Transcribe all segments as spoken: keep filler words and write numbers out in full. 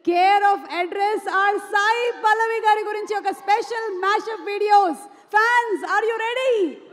care of address our Sai Pallavi gari gurinchi oka special mashup videos. Fans, are you ready?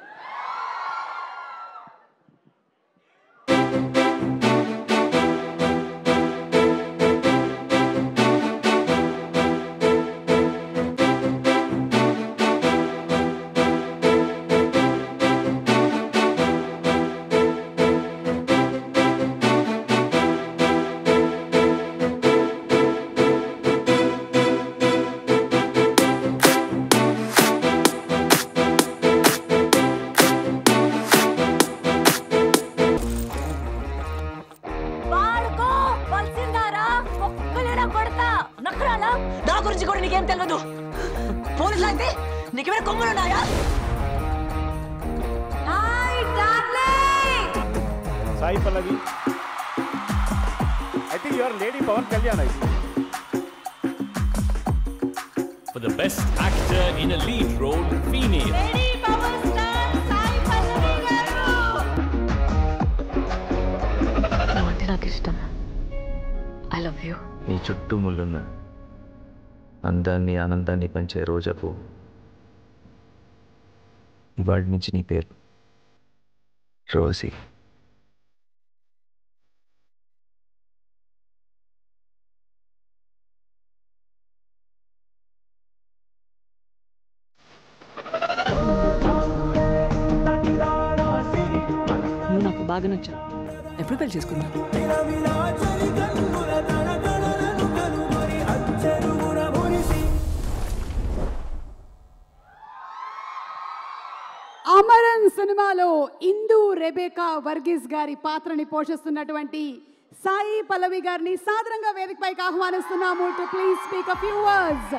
Sai Pallavi, I think you are Lady Pawan Kalyan. For the best actor in a lead role, female. Lady PowerStar Sai Pallavi garu. No ante naaku ishtam. I love you. నీ చుట్టూ ముళ్ళున్న అందాన్ని ఆనందాన్ని పంచే రోజపు ఇవాటి నుంచి నీ పేరు Rosie. నువ్వు నాకు బాగా నచ్చావు. ఎప్పుడు పెళ్లి చేసుకుందాం? అమరన్ సినిమాలో ఇందు రెబేకా వర్గీస్ గారి పాత్రని పోషిస్తున్నటువంటి సాయి పల్లవి గారిని సాదరంగా వేదికపైకి ఆహ్వానిస్తున్నాము. To please speak a few words.